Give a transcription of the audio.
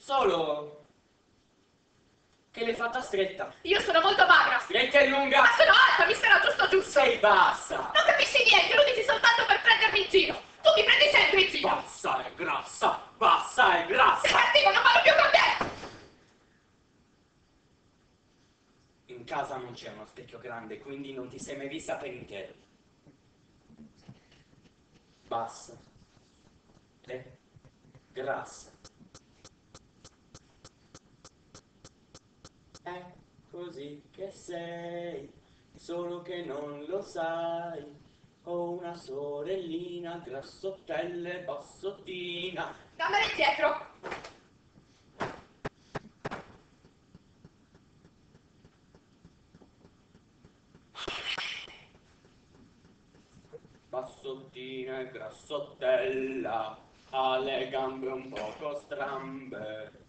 Solo che l'hai fatta stretta. Io sono molto magra. Stretta e lunga. Ma sono alta, mi sarà giusto giusto. Sei bassa. Non capisci niente, lo dici soltanto per prendermi in giro. Tu mi prendi sempre in giro. Bassa e grassa, bassa e grassa. Sei cattivo, non parlo più con te. In casa non c'è uno specchio grande, quindi non ti sei mai vista per intero. Bassa e grassa. È così che sei, solo che non lo sai. Ho una sorellina grassottella e bassottina. Dammela indietro. Bassottina e grassottella, ha le gambe un poco strambe.